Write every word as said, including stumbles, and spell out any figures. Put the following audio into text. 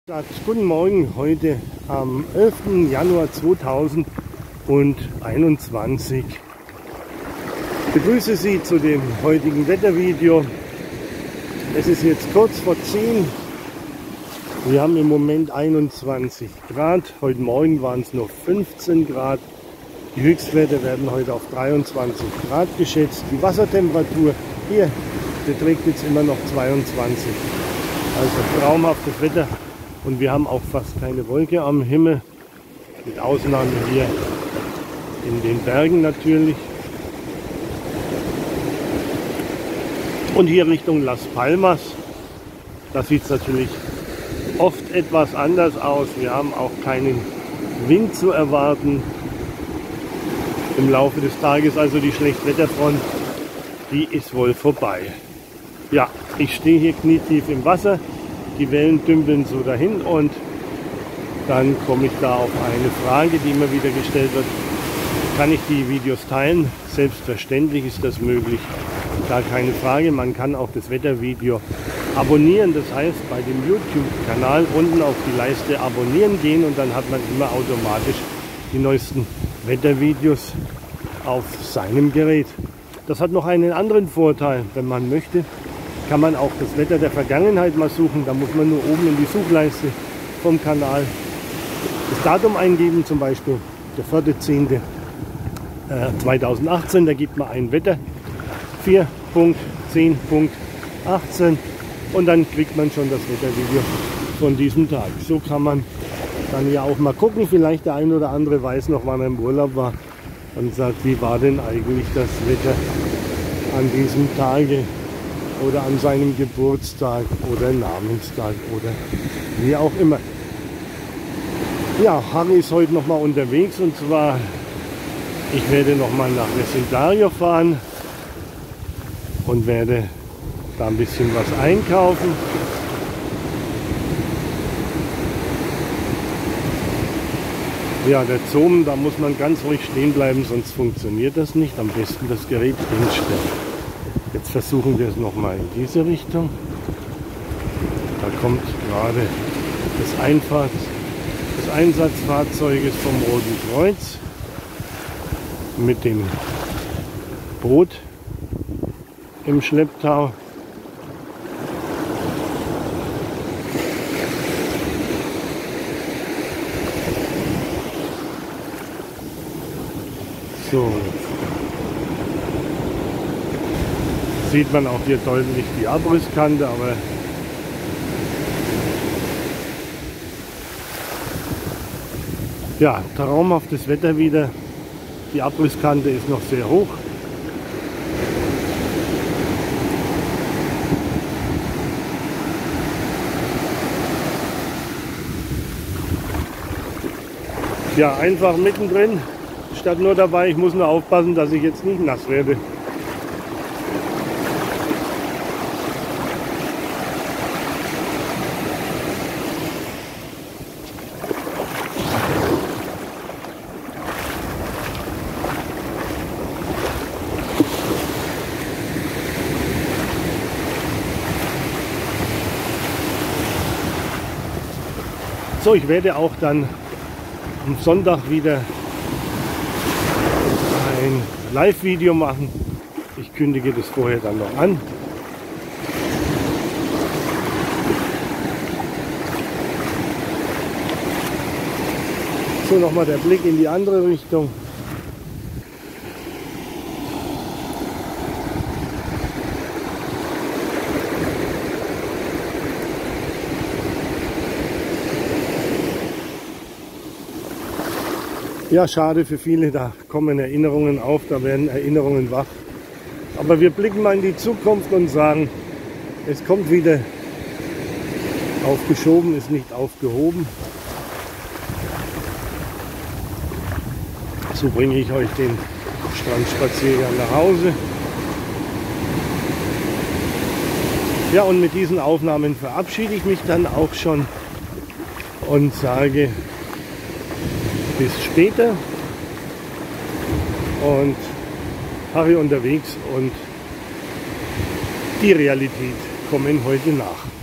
Guten Morgen, heute am elften Januar zweitausendeinundzwanzig. Ich begrüße Sie zu dem heutigen Wettervideo. Es ist jetzt kurz vor zehn. Wir haben im Moment einundzwanzig Grad. Heute Morgen waren es noch fünfzehn Grad. Die Höchstwerte werden heute auf dreiundzwanzig Grad geschätzt. Die Wassertemperatur hier beträgt jetzt immer noch zweiundzwanzig. Also traumhaftes Wetter. Und wir haben auch fast keine Wolke am Himmel, mit Ausnahme hier in den Bergen natürlich. Und hier Richtung Las Palmas, da sieht es natürlich oft etwas anders aus. Wir haben auch keinen Wind zu erwarten im Laufe des Tages, also die Schlechtwetterfront, die ist wohl vorbei. Ja, ich stehe hier knietief im Wasser. Die Wellen dümpeln so dahin und dann komme ich da auf eine Frage, die immer wieder gestellt wird. Kann ich die Videos teilen? Selbstverständlich ist das möglich. Gar keine Frage. Man kann auch das Wettervideo abonnieren. Das heißt, bei dem YouTube-Kanal unten auf die Leiste abonnieren gehen und dann hat man immer automatisch die neuesten Wettervideos auf seinem Gerät. Das hat noch einen anderen Vorteil, wenn man möchte. Kann man auch das Wetter der Vergangenheit mal suchen. Da muss man nur oben in die Suchleiste vom Kanal das Datum eingeben, zum Beispiel der vierte zehnte zweitausendachtzehn. Da gibt man ein Wetter vier Punkt zehn Punkt achtzehn und dann kriegt man schon das Wettervideo von diesem Tag. So kann man dann ja auch mal gucken. Vielleicht der ein oder andere weiß noch, wann er im Urlaub war und sagt, wie war denn eigentlich das Wetter an diesem Tage oder an seinem Geburtstag oder Namenstag oder wie auch immer. Ja, Harry ist heute noch mal unterwegs und zwar, ich werde noch mal nach Vecindario fahren und werde da ein bisschen was einkaufen. Ja, der Zoom, da muss man ganz ruhig stehen bleiben, sonst funktioniert das nicht. Am besten das Gerät hinstellen. Jetzt versuchen wir es nochmal in diese Richtung. Da kommt gerade das, Einfahrt, das Einsatzfahrzeuges vom Roten Kreuz mit dem Boot im Schlepptau. So. Sieht man auch hier deutlich die Abrisskante, aber ja, traumhaftes Wetter wieder. Die Abrisskante ist noch sehr hoch. Ja, einfach mittendrin, statt nur dabei. Ich muss nur aufpassen, dass ich jetzt nicht nass werde. So, ich werde auch dann am Sonntag wieder ein Live-Video machen. Ich kündige das vorher dann noch an. So, nochmal der Blick in die andere Richtung. Ja, schade für viele, da kommen Erinnerungen auf, da werden Erinnerungen wach. Aber wir blicken mal in die Zukunft und sagen, es kommt wieder. Aufgeschoben ist nicht aufgehoben. So bringe ich euch den Strandspaziergang nach Hause. Ja, und mit diesen Aufnahmen verabschiede ich mich dann auch schon und sage bis später. Und Harry unterwegs und die Realität kommen heute nach.